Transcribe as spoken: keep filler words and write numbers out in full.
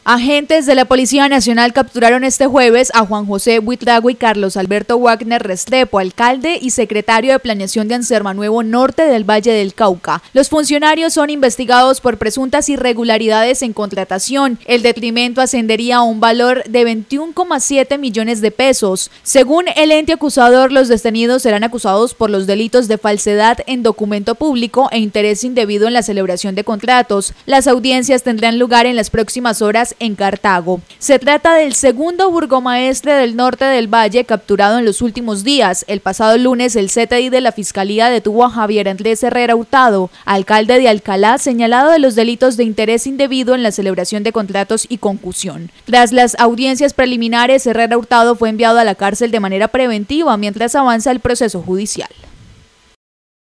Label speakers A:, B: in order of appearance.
A: Agentes de la Policía Nacional capturaron este jueves a Juan José Buitrago y Carlos Alberto Wagner Restrepo, alcalde y secretario de Planeación de Anserma-Nuevo Norte del Valle del Cauca. Los funcionarios son investigados por presuntas irregularidades en contratación. El detrimento ascendería a un valor de veintiuno coma siete millones de pesos. Según el ente acusador, los detenidos serán acusados por los delitos de falsedad en documento público e interés indebido en la celebración de contratos. Las audiencias tendrán lugar en las próximas horas en Cartago. Se trata del segundo burgomaestre del norte del Valle capturado en los últimos días. El pasado lunes, el C T I de la Fiscalía detuvo a Javier Andrés Herrera Hurtado, alcalde de Alcalá, señalado de los delitos de interés indebido en la celebración de contratos y concusión. Tras las audiencias preliminares, Herrera Hurtado fue enviado a la cárcel de manera preventiva mientras avanza el proceso judicial.